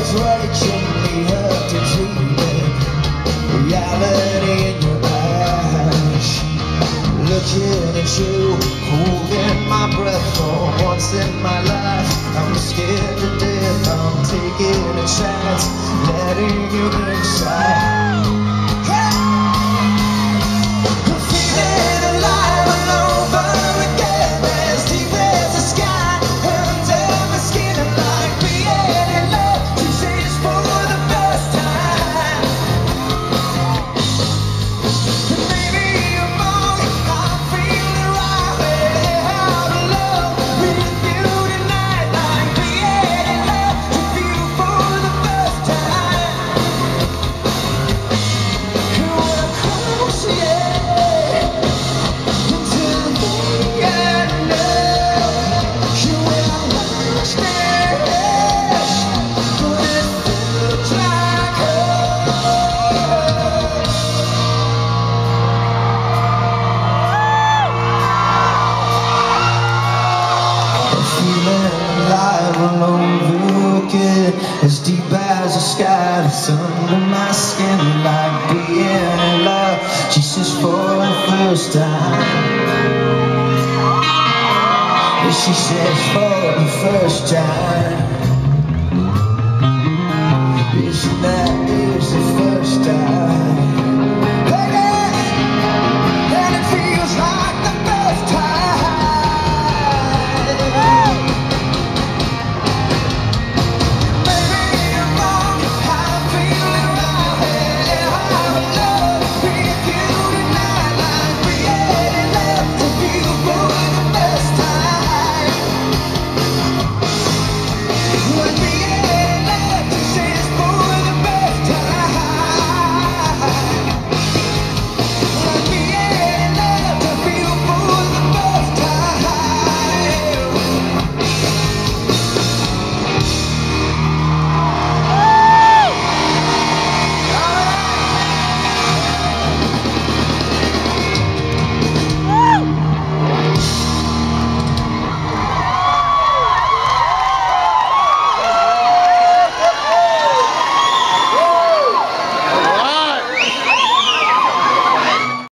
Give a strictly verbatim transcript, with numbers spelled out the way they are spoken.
was waking me up to dreaming reality in your eyes. Looking at you, holding my breath for once in my life. I'm scared to death, I'm taking a chance, letting you inside. I'm feeling alive all over again, as deep as the sky. Under my skin, I'm like being in love. She says for the first time. And maybe I'm wrong, I'm feeling right. Out of love with you tonight, like being in love with you for the first time. And when I'm close, yeah, until the end, you will lost it, but it feels like home. Feeling alive all over again, as deep as the sky that's under my skin, like being in love. She says for the first time. Yeah, she says for the first time.